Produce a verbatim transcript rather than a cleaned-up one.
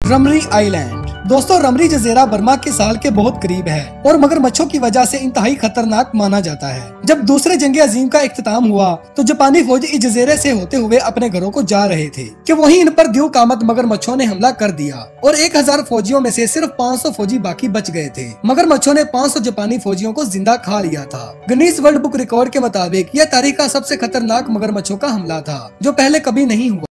रमरी island. दोस्तों, रमरी जजीरा Burma के साल के बहुत करीब है और मगरमच्छों की वजह से इंतहाई खतरनाक माना जाता है। जब दूसरे जंग अजीम का इख्तिताम हुआ तो जापानी फौज इस जजीरे से होते हुए अपने घरों को जा रहे थे कि वहीं इन पर द्यू कामत मगरमच्छों ने हमला कर दिया और एक हजार फौजियों में से सिर्फ पाँच सौ फौजी बाकी बच गए थे। मगरमच्छों ने पाँच सौ जापानी फौजियों को जिंदा खा लिया था। गिनीज वर्ल्ड बुक रिकॉर्ड के मुताबिक यह तारीख का सबसे खतरनाक मगरमच्छों का हमला था जो पहले कभी नहीं हुआ।